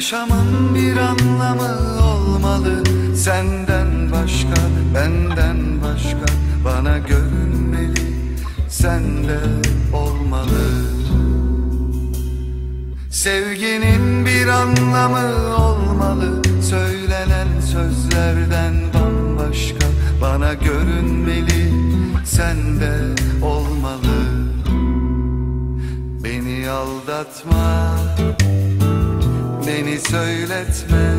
Yaşamın bir anlamı olmalı. Senden başka, benden başka bana görünmeli. Sende olmalı. Sevginin bir anlamı olmalı. Söylenen sözlerden bambaşka bana görünmeli. Sende olmalı. Beni aldatma, beni söyletme.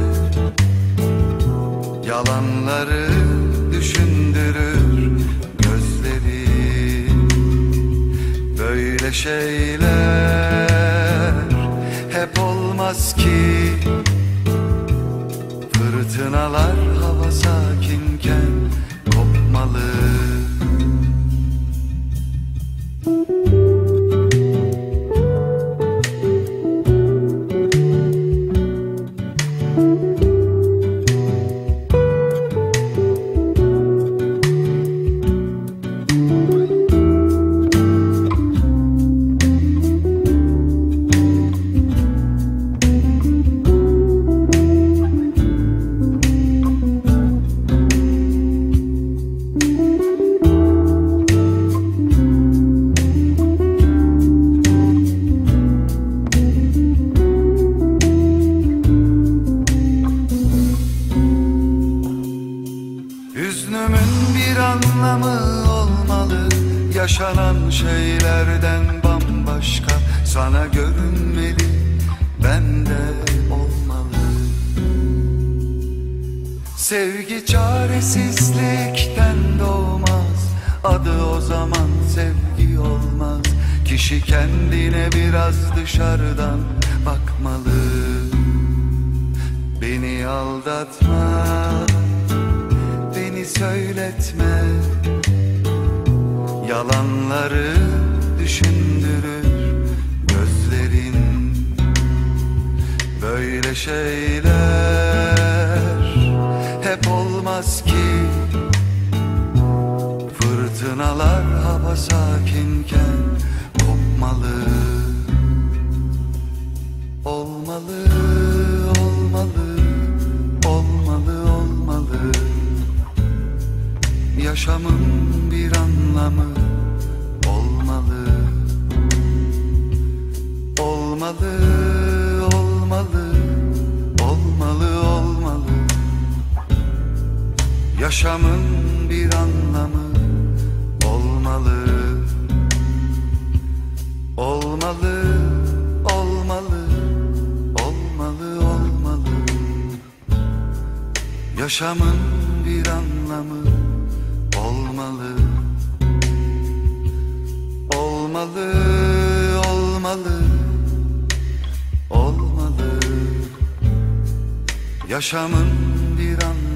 Yalanları düşündürür gözlerim. Böyle şeyler hep olmaz ki. Fırtınalar hava sakinken kopmalı. Hüznümün bir anlamı olmalı. Yaşanan şeylerden bambaşka sana görünmeli. Bende olmalı. Sevgi çaresizlikten doğmaz. Adı o zaman sevgi olmaz. Kişi kendine biraz dışarıdan bakmalı. Beni aldatma, beni söyletme. Yalanları düşündürür gözlerin. Böyle şeyler hep olmaz ki. Fırtınalar hava sakinken kopmalı. Olmalı, olmalı, olmalı, olmalı. Yaşamın bir anlamı olmalı. Olmalı, olmalı, olmalı, olmalı. Yaşamın bir anlamı olmalı. Olmalı, olmalı, olmalı, olmalı. Yaşamın bir anlamı olmalı. Olmalı, olmalı, olmalı. Yaşamın bir anlamı